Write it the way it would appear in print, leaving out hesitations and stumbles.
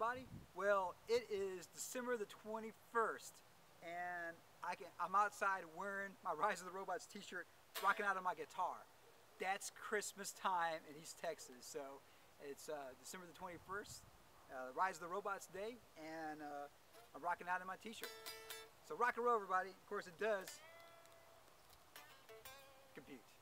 everybody? Well, it is December the 21st, and I'm outside wearing my Rise of the Robots t-shirt, rocking out on my guitar. That's Christmas time in East Texas, so it's December the 21st, Rise of the Robots Day, and I'm rocking out in my t-shirt. So rock and roll, everybody. Of course, it does compute.